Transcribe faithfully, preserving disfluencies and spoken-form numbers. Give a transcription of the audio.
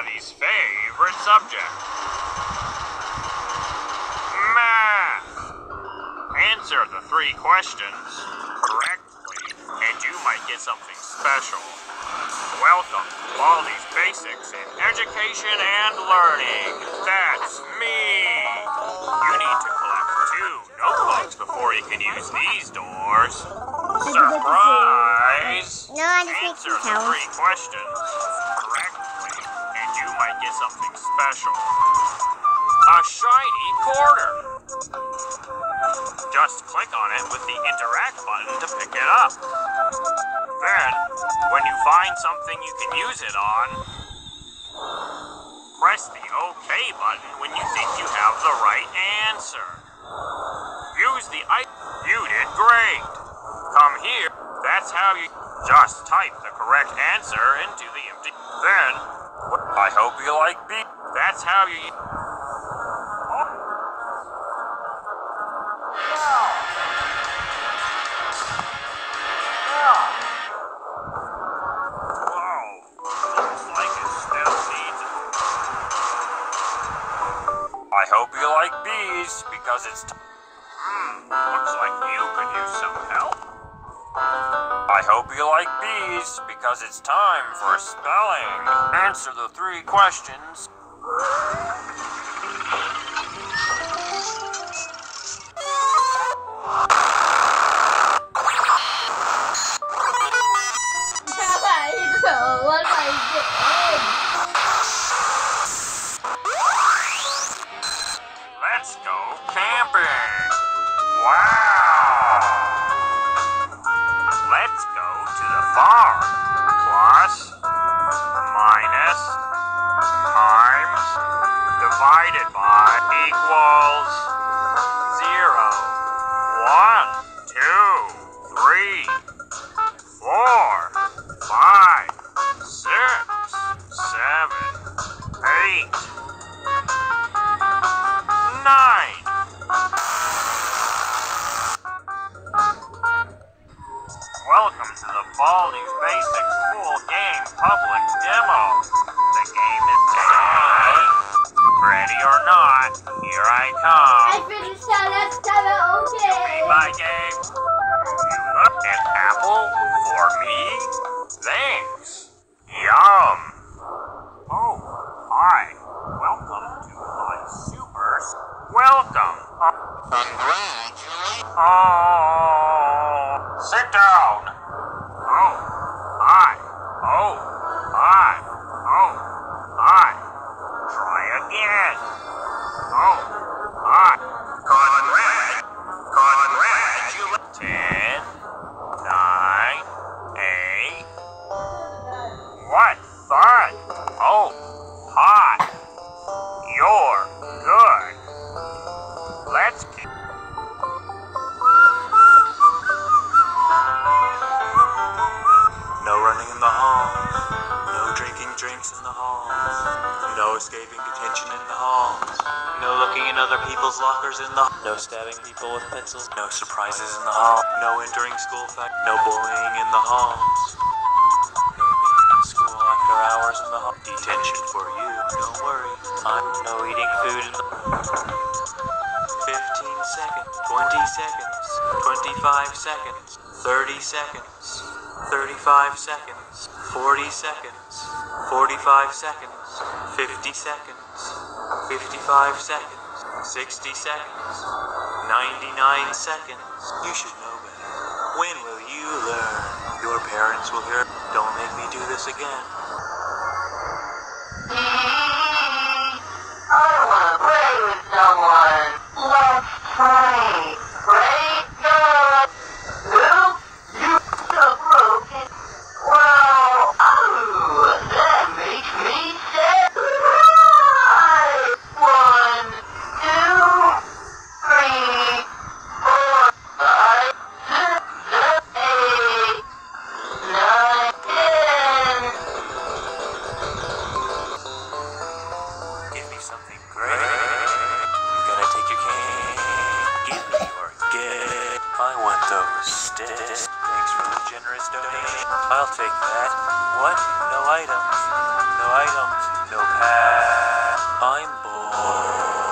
everybody's favorite subject. Math. Answer the three questions correctly, and you might get something special. Welcome to Baldi's Basics in Education and Learning. That's me. You need to collect two notebooks before you can use these doors. Surprise! No, I just Answer the three questions correctly, and you might get something special. A shiny quarter. Just click on it with the interact button to pick it up. Then, when you find something you can use it on, press the OK button when you think you have the right answer. Use the I. You did great. Come here. That's how you just type the correct answer into the empty. Then, I hope you like B. That's how you. I hope you like bees, because it's t- Hmm, looks like you could use some help. I hope you like bees, because it's time for spelling. Answer the three questions. Let's go camping! Wow! Let's go to the farm. Plus, minus, times, divided by, equals, zero. One, two, three, four, five, six, seven, eight, nine. Welcome to the Baldi's Basics Full Game Public Demo. The game is today. Ready or not, here I come. I finished that last time, okay. You beat my game. You look an apple for me? Thanks. Yum. Oh, hi. Welcome to my super... Welcome. Congratulations. Oh, sit down. Oh, hi. Oh, hi. Oh, hi. Try again. Oh, hi. Congrat. Congratulations. Ten, nine, eight. What fun. Oh, hi. You're good. Let's keep... No running in the halls, no drinking drinks in the halls, no escaping detention in the halls, no looking in other people's lockers in the no stabbing people with pencils, no surprises in the hall, no entering school fact, no bullying in the halls, no being in school after hours in the hall, detention for you, don't worry, I'm no eating food in the fifteen seconds, twenty seconds, twenty-five seconds, thirty seconds, thirty-five seconds, forty seconds, forty-five seconds, fifty seconds, fifty-five seconds, sixty seconds, ninety-nine seconds. You should know better. When will you learn? Your parents will hear. Don't make me do this again. I want to play with someone. Let's play. Great God. Who? You so broken. Well, oh, that makes me sad. One, two, three, four, five, six, seven, eight, nine, ten. Give me something great. You gotta take your cane. Give me your gift. I want those sticks. Thanks for the generous donation. I'll take that. What? No items. No item, no pet. I'm bored.